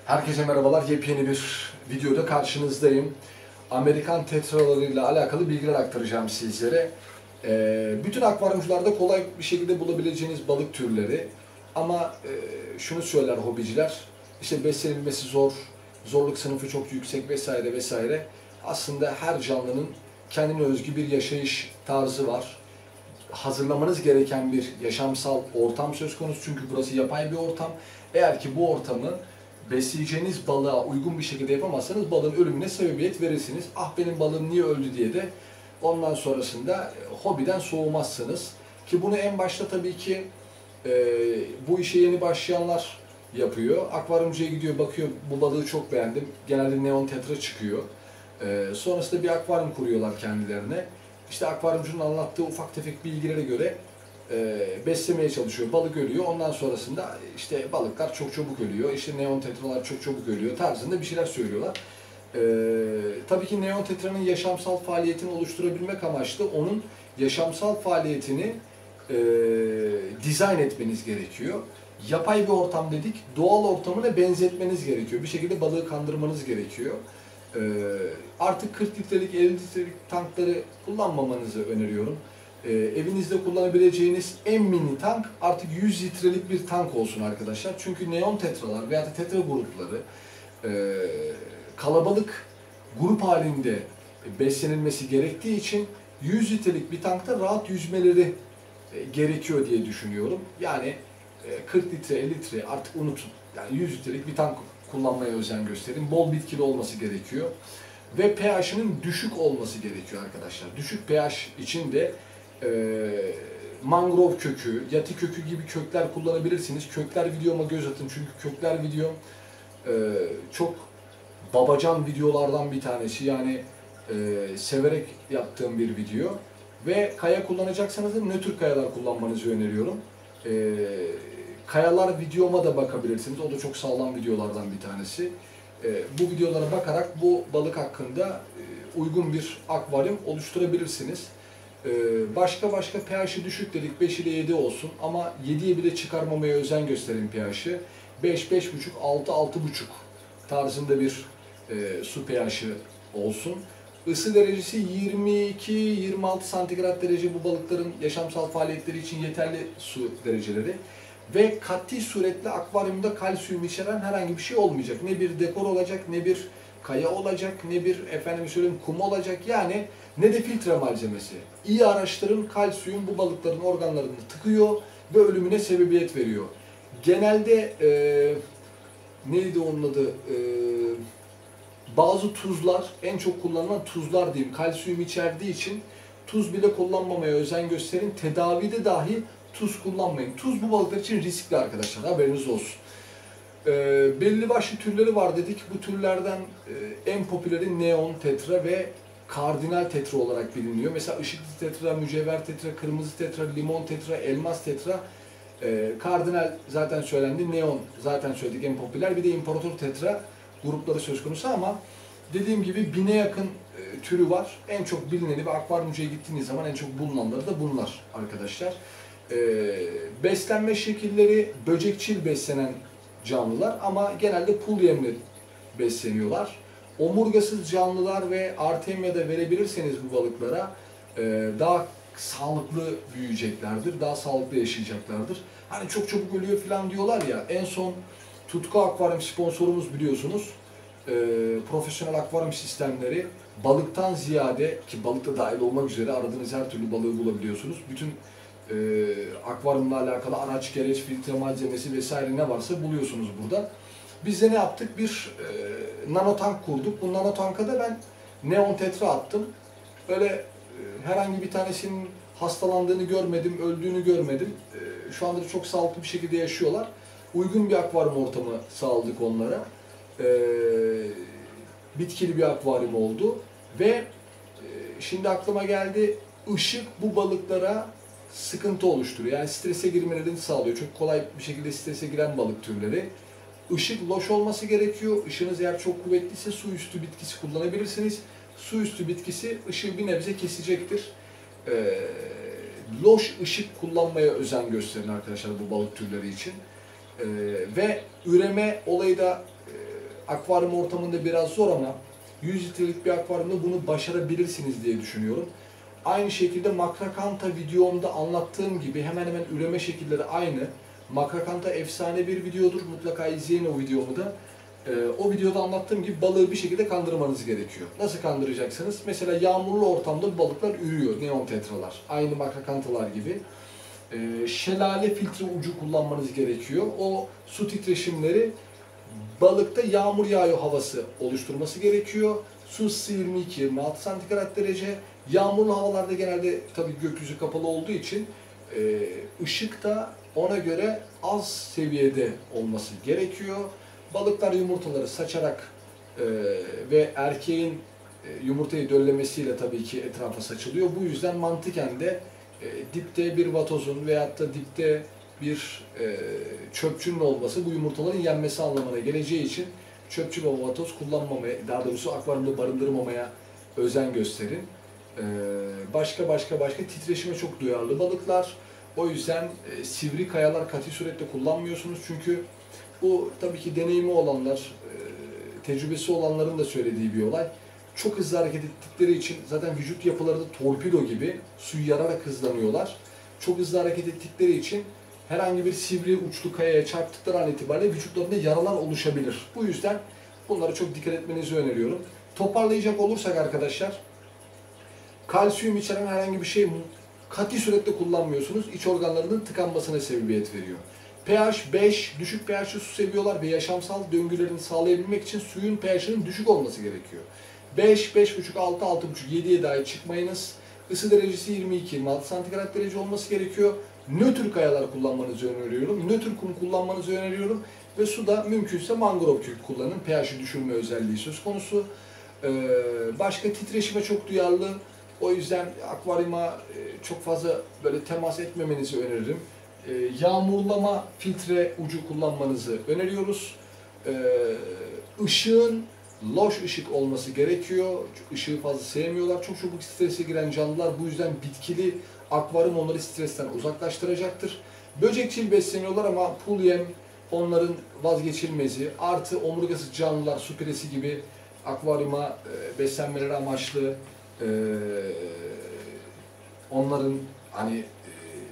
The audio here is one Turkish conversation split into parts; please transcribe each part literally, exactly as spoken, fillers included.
Herkese merhabalar. Yepyeni bir videoda karşınızdayım. Amerikan tetralarıyla alakalı bilgiler aktaracağım sizlere. Ee, bütün akvaryumcularda kolay bir şekilde bulabileceğiniz balık türleri. Ama e, şunu söyler hobiciler, işte beslenilmesi zor, zorluk sınıfı çok yüksek vesaire vesaire. Aslında her canlının kendine özgü bir yaşayış tarzı var. Hazırlamanız gereken bir yaşamsal ortam söz konusu, çünkü burası yapay bir ortam. Eğer ki bu ortamı besleyeceğiniz balığa uygun bir şekilde yapamazsanız balığın ölümüne sebebiyet verirsiniz. Ah benim balığım niye öldü diye de ondan sonrasında hobiden soğumazsınız. Ki bunu en başta tabii ki e, bu işe yeni başlayanlar yapıyor. Akvaryumcuya gidiyor, bakıyor bu balığı çok beğendim. Genelde neon tetra çıkıyor. E, sonrasında bir akvaryum kuruyorlar kendilerine. İşte akvaryumcunun anlattığı ufak tefek bilgilere göre e, beslemeye çalışıyor. Balık ölüyor. Ondan sonrasında işte balıklar çok çabuk ölüyor. İşte neon tetralar çok çabuk ölüyor tarzında bir şeyler söylüyorlar. E, tabii ki neon tetranın yaşamsal faaliyetini oluşturabilmek amaçlı onun yaşamsal faaliyetini e, dizayn etmeniz gerekiyor. Yapay bir ortam dedik. Doğal ortamına benzetmeniz gerekiyor. Bir şekilde balığı kandırmanız gerekiyor. Ee, artık kırk litrelik, elli litrelik tankları kullanmamanızı öneriyorum. Ee, evinizde kullanabileceğiniz en mini tank artık yüz litrelik bir tank olsun arkadaşlar. Çünkü neon tetralar veya tetra grupları e, kalabalık grup halinde beslenilmesi gerektiği için yüz litrelik bir tankta rahat yüzmeleri e, gerekiyor diye düşünüyorum. Yani e, kırk litre, elli litre artık unutun. Yani yüz litrelik bir tank kullanmaya özen gösterin. Bol bitkili olması gerekiyor. Ve pH'inin düşük olması gerekiyor arkadaşlar. Düşük pH için de e, mangrove kökü, yati kökü gibi kökler kullanabilirsiniz. Kökler videoma göz atın, çünkü kökler videom e, çok babacan videolardan bir tanesi. Yani e, severek yaptığım bir video. Ve kaya kullanacaksanız da nötr kayalar kullanmanızı öneriyorum. E, Kayalar videoma da bakabilirsiniz. O da çok sağlam videolardan bir tanesi. E, bu videolara bakarak bu balık hakkında e, uygun bir akvaryum oluşturabilirsiniz. E, başka başka pH'i düşük dedik, beş ile yedi olsun ama yediye bile çıkarmamaya özen gösterin pH'i. beş, beş buçuk, altı, altı buçuk tarzında bir e, su pH'i olsun. Isı derecesi yirmi iki yirmi altı santigrat derece bu balıkların yaşamsal faaliyetleri için yeterli su dereceleri. Ve kat'i suretle akvaryumda kalsiyum içeren herhangi bir şey olmayacak. Ne bir dekor olacak, ne bir kaya olacak, ne bir efendim söyleyeyim kum olacak. Yani ne de filtre malzemesi. İyi araştırın, kalsiyum bu balıkların organlarını tıkıyor ve ölümüne sebebiyet veriyor. Genelde e, neydi onun adı? E, bazı tuzlar, en çok kullanılan tuzlar diyeyim, kalsiyum içerdiği için tuz bile kullanmamaya özen gösterin. Tedavide dahi tuz kullanmayın. Tuz bu balıklar için riskli arkadaşlar, haberiniz olsun. Ee, belli başlı türleri var dedik. Bu türlerden e, en popüleri neon tetra ve kardinal tetra olarak biliniyor. Mesela ışıklı tetra, mücevher tetra, kırmızı tetra, limon tetra, elmas tetra. Ee, kardinal zaten söylendi, neon zaten söyledik en popüler. Bir de imparator tetra grupları söz konusu ama dediğim gibi bine yakın e, türü var. En çok bilineni ve akvaryumcuya gittiğiniz zaman en çok bulunanları da bunlar arkadaşlar. Ee, beslenme şekilleri böcekçil beslenen canlılar ama genelde pul yemli besleniyorlar. Omurgasız canlılar ve artemia da verebilirseniz bu balıklara e, daha sağlıklı büyüyeceklerdir, daha sağlıklı yaşayacaklardır. Hani çok çabuk ölüyor falan diyorlar ya, en son Tutku Akvaryum sponsorumuz biliyorsunuz. E, profesyonel akvaryum sistemleri balıktan ziyade, ki balık da dahil olmak üzere aradığınız her türlü balığı bulabiliyorsunuz. Bütün e, akvaryumla alakalı araç, gereç, filtre malzemesi vesaire ne varsa buluyorsunuz burada. Biz de ne yaptık? Bir e, nanotank kurduk. Bu nanotanka da ben neon tetra attım. Böyle e, herhangi bir tanesinin hastalandığını görmedim, öldüğünü görmedim. E, şu anda da çok sağlıklı bir şekilde yaşıyorlar. Uygun bir akvaryum ortamı sağladık onlara. E, bitkili bir akvaryum oldu. Ve e, şimdi aklıma geldi, ışık bu balıklara sıkıntı oluşturuyor. Yani strese girmelerini sağlıyor. Çok kolay bir şekilde strese giren balık türleri. Işık loş olması gerekiyor. Işığınız eğer çok kuvvetliyse su üstü bitkisi kullanabilirsiniz. Su üstü bitkisi ışığı bir nebze kesecektir. Ee, loş ışık kullanmaya özen gösterin arkadaşlar bu balık türleri için. Ee, ve üreme olayı da e, akvaryum ortamında biraz zor ama yüz litrelik bir akvaryumda bunu başarabilirsiniz diye düşünüyorum. Aynı şekilde makrakanta videomda anlattığım gibi hemen hemen üreme şekilleri aynı. Makrakanta efsane bir videodur. Mutlaka izleyin o videomu da. Ee, o videoda anlattığım gibi balığı bir şekilde kandırmanız gerekiyor. Nasıl kandıracaksınız? Mesela yağmurlu ortamda balıklar ürüyor, neon tetralar. Aynı makrakantalar gibi. Ee, şelale filtre ucu kullanmanız gerekiyor. O su titreşimleri balıkta yağmur yağıyor havası oluşturması gerekiyor. Su ısı yirmi iki yirmi altı santigrat derece. Yağmurlu havalarda genelde tabii gökyüzü kapalı olduğu için e, ışık da ona göre az seviyede olması gerekiyor. Balıklar yumurtaları saçarak e, ve erkeğin e, yumurtayı döllemesiyle tabii ki etrafa saçılıyor. Bu yüzden mantıken de e, dipte bir vatozun veyahut da dipte bir e, çöpçünün olması bu yumurtaların yenmesi anlamına geleceği için çöpçü ve vatoz kullanmamaya, daha doğrusu akvaryumda barındırmamaya özen gösterin. E, başka başka başka titreşime çok duyarlı balıklar. O yüzden e, sivri kayalar kati surette kullanmıyorsunuz çünkü bu tabii ki deneyimi olanlar, e, tecrübesi olanların da söylediği bir olay. Çok hızlı hareket ettikleri için zaten vücut yapıları da torpido gibi suyu yararak hızlanıyorlar. Çok hızlı hareket ettikleri için herhangi bir sivri uçlu kayaya çarptıkları an itibariyle vücutlarında yaralar oluşabilir. Bu yüzden bunlara çok dikkat etmenizi öneriyorum. Toparlayacak olursak arkadaşlar, kalsiyum içeren herhangi bir şey kati surette kullanmıyorsunuz. İç organlarının tıkanmasına sebebiyet veriyor. pH beş, düşük pH'li su seviyorlar ve yaşamsal döngülerini sağlayabilmek için suyun pH'inin düşük olması gerekiyor. beş, beş buçuk, altı, altı buçuk, yediye dahi çıkmayınız. Isı derecesi yirmi iki yirmi altı santigrat derece olması gerekiyor. Nötr kayalar kullanmanızı öneriyorum. Nötr kum kullanmanızı öneriyorum. Ve suda mümkünse mangrove kök kullanın. pH'i düşürme özelliği söz konusu. Ee, başka titreşime çok duyarlı. O yüzden akvaryuma çok fazla böyle temas etmemenizi öneririm. Ee, yağmurlama filtre ucu kullanmanızı öneriyoruz. Ee, ışığın loş ışık olması gerekiyor. Işığı fazla sevmiyorlar. Çok çabuk strese giren canlılar. Bu yüzden bitkili akvaryum onları stresten uzaklaştıracaktır. Böcekçil besleniyorlar ama pul yem onların vazgeçilmezi. Artı omurgasız canlılar, su piresi gibi akvaryuma e, beslenmeleri amaçlı e, onların hani e,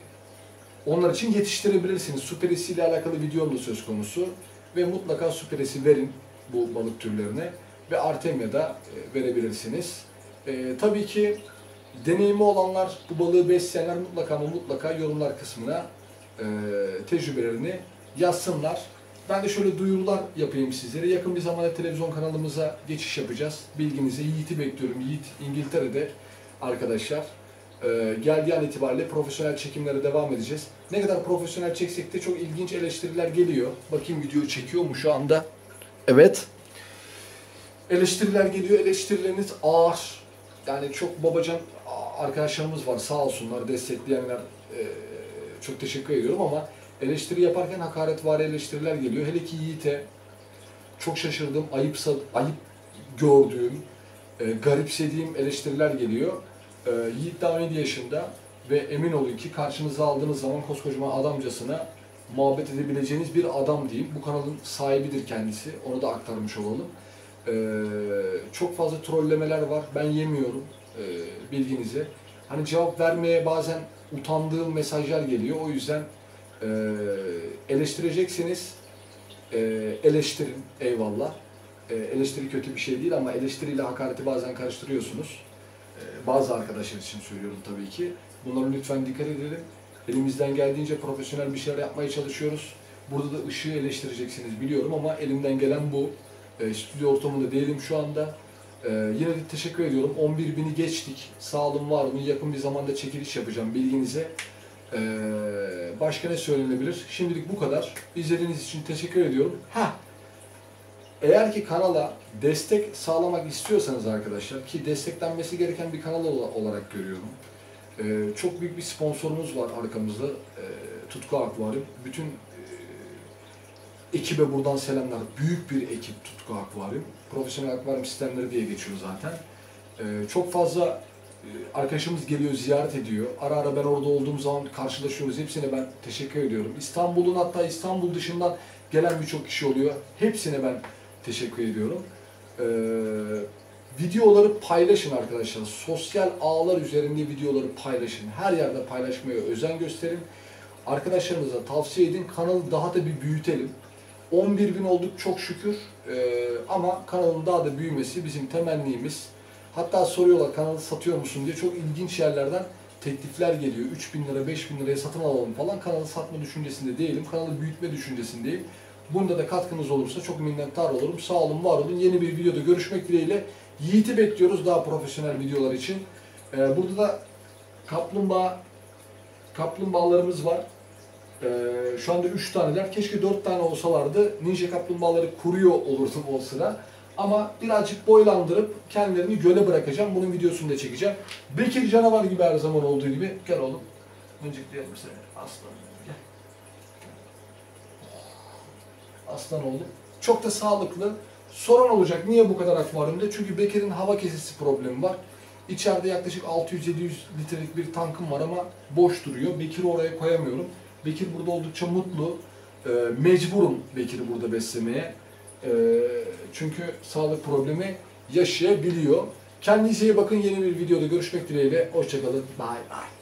onlar için yetiştirebilirsiniz. Su piresi ile alakalı videom da söz konusu ve mutlaka su piresi verin bu balık türlerine ve Artemia da e, verebilirsiniz. E, tabii ki deneyimi olanlar, bu balığı besleyenler mutlaka ama mutlaka yorumlar kısmına e, tecrübelerini yazsınlar. Ben de şöyle duyurular yapayım sizlere. Yakın bir zamanda televizyon kanalımıza geçiş yapacağız. Bilginize Yiğit'i bekliyorum. Yiğit İngiltere'de arkadaşlar. E, geldiği an itibariyle profesyonel çekimlere devam edeceğiz. Ne kadar profesyonel çeksek de çok ilginç eleştiriler geliyor. Bakayım video çekiyor mu şu anda? Evet. Eleştiriler geliyor. Eleştirileriniz ağır. Yani çok babacan arkadaşlarımız var, sağ olsunlar, destekleyenler, e, çok teşekkür ediyorum ama eleştiri yaparken hakaretvari eleştiriler geliyor. Hele ki Yiğit'e çok şaşırdığım, ayıp, ayıp gördüğüm, e, garipsediğim eleştiriler geliyor. E, Yiğit daha on yedi yaşında ve emin olun ki karşınıza aldığınız zaman koskocaman adamcasına muhabbet edebileceğiniz bir adam diyeyim. Bu kanalın sahibidir kendisi, onu da aktarmış olalım. E, çok fazla trollemeler var, ben yemiyorum. E, bilginize. Hani cevap vermeye bazen utandığım mesajlar geliyor. O yüzden e, eleştireceksiniz. E, eleştirin. Eyvallah. E, eleştiri kötü bir şey değil ama eleştiriyle hakareti bazen karıştırıyorsunuz. E, bazı arkadaşlar için söylüyorum tabii ki. Bunlara lütfen dikkat edelim. Elimizden geldiğince profesyonel bir şeyler yapmaya çalışıyoruz. Burada da ışığı eleştireceksiniz biliyorum ama elimden gelen bu. E, stüdyo ortamında değilim şu anda. Ee, yine de teşekkür ediyorum. on bir bini geçtik. Sağ olun, var olun. Yakın bir zamanda çekiliş yapacağım bilginize. Ee, başka ne söylenebilir? Şimdilik bu kadar. İzlediğiniz için teşekkür ediyorum. Ha, eğer ki kanala destek sağlamak istiyorsanız arkadaşlar, ki desteklenmesi gereken bir kanal olarak görüyorum. Ee, çok büyük bir sponsorumuz var arkamızda. Ee, Tutku Akvaryum. Bütün ekibe buradan selamlar. Büyük bir ekip Tutku Akvaryum. Profesyonel akvaryum sistemleri diye geçiyor zaten. Ee, çok fazla e, arkadaşımız geliyor, ziyaret ediyor. Ara ara ben orada olduğum zaman karşılaşıyoruz. Hepsine ben teşekkür ediyorum. İstanbul'un, hatta İstanbul dışından gelen birçok kişi oluyor. Hepsine ben teşekkür ediyorum. Ee, videoları paylaşın arkadaşlar. Sosyal ağlar üzerinde videoları paylaşın. Her yerde paylaşmaya özen gösterin. Arkadaşlarınıza tavsiye edin. Kanalı daha da bir büyütelim. on bir bin olduk çok şükür. Ee, ama kanalın daha da büyümesi bizim temennimiz. Hatta soruyorlar kanalı satıyor musun diye. Çok ilginç yerlerden teklifler geliyor. üç bin lira, beş bin liraya satın alalım falan. Kanalı satma düşüncesinde değilim. Kanalı büyütme düşüncesindeyim. Bunda da katkınız olursa çok minnettar olurum. Sağ olun, var olun. Yeni bir videoda görüşmek dileğiyle. Yiğit'i bekliyoruz daha profesyonel videolar için. Ee, burada da kaplumbağa kaplumbağalarımız var. Ee, şu anda üç taneler. Keşke dört tane olsalardı. Ninja kaplumbağaları kuruyor olurdum o sıra. Ama birazcık boylandırıp kendilerini göle bırakacağım. Bunun videosunu da çekeceğim. Bekir canavar gibi her zaman olduğu gibi. Gel oğlum. Mıncıklayalım seni. Aslan. Gel. Aslan oğlum. Çok da sağlıklı. Sorun olacak. Niye bu kadar akvaryumda? Çünkü Bekir'in hava kesesi problemi var. İçeride yaklaşık altı yüz yedi yüz litrelik bir tankım var ama boş duruyor. Bekir'i oraya koyamıyorum. Bekir burada oldukça mutlu. E, mecburum Bekir'i burada beslemeye. E, çünkü sağlık problemi yaşayabiliyor. Kendinize iyi bakın. Yeni bir videoda görüşmek dileğiyle. Hoşçakalın. Bye bye.